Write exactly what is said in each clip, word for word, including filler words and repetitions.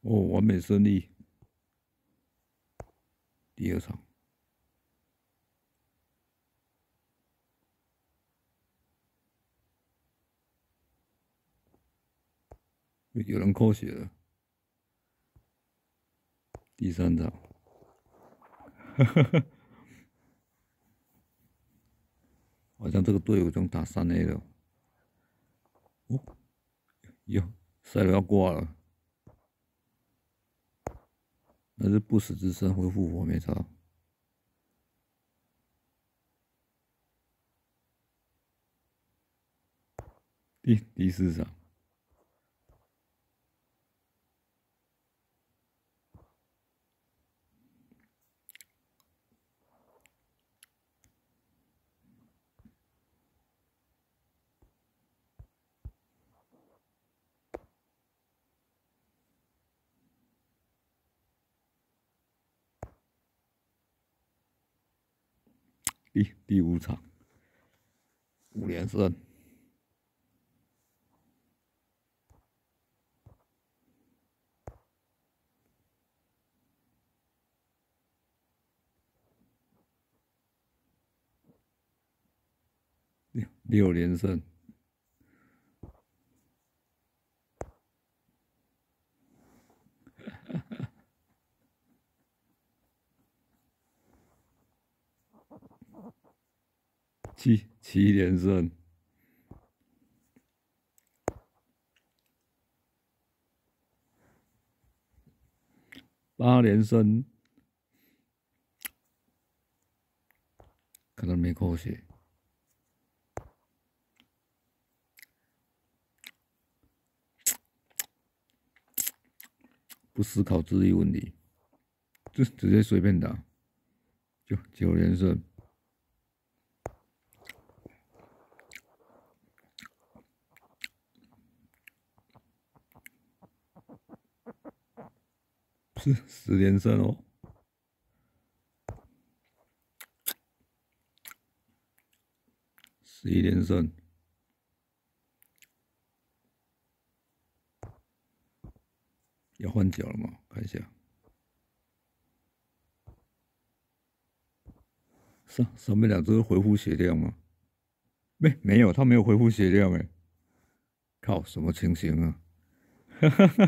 哦，完美胜利。第二场，有人扣血了。第三场，好像这个队伍中打三 A 了。哦，哟，赛罗要挂了，那是不死之身会复活，没差。第第四场，第第五场，五连胜。六六连胜。七七连胜。八连胜。可能没扣血。不思考智力问题，就直接随便打，就九连胜。是十连胜哦。十一连胜。要换角了吗？看一下。上上面两只恢复血量吗？没没有，他没有恢复血量哎。靠，什么情形啊？哈哈哈！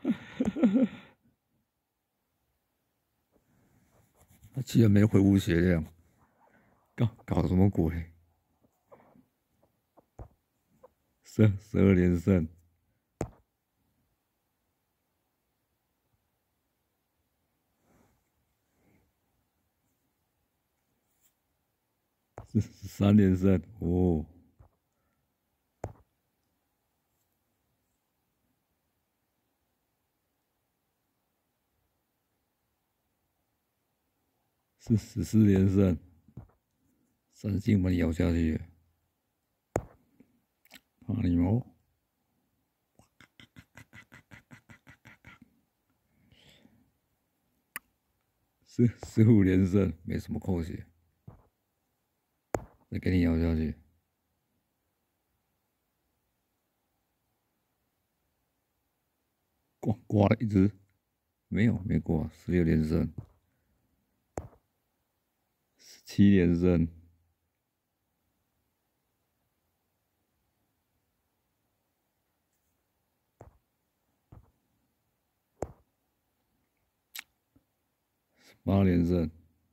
他居然没恢复血量，搞搞什么鬼？十十二连胜。是三连胜哦。是十四连胜。三星把你咬下去，怕你毛？是十五连胜，没什么扣血，再给你咬下去。挂挂了一只，没有没挂，十六连胜。十七连胜。八连胜。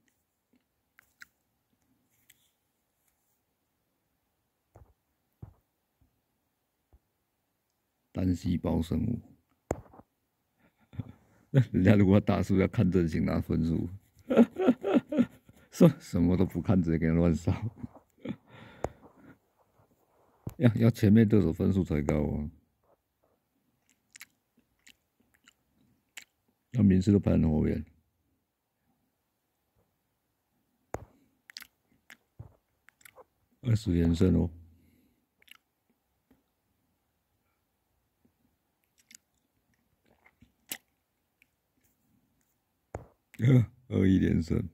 单细胞生物。人家如果打输要看阵型拿分数，什什么都不看，直接给人乱扫。要要前面对手分数才高啊，那名次都排很后面。二十连胜哦。二一连胜。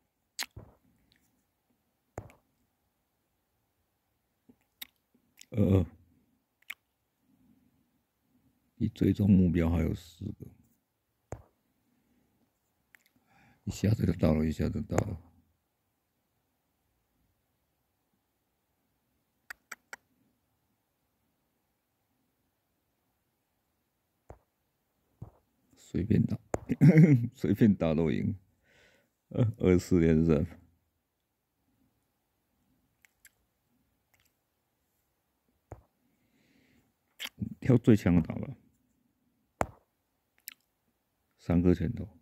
二二。离最终目标还有四个。 一下子就到了，一下子到了。随便打，随便打都赢。二二四连胜。挑最强的打吧，三个拳头，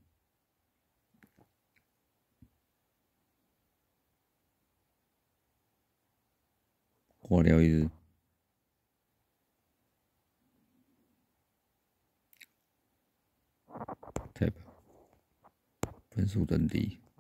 化疗一日 ，tap， 分数增低。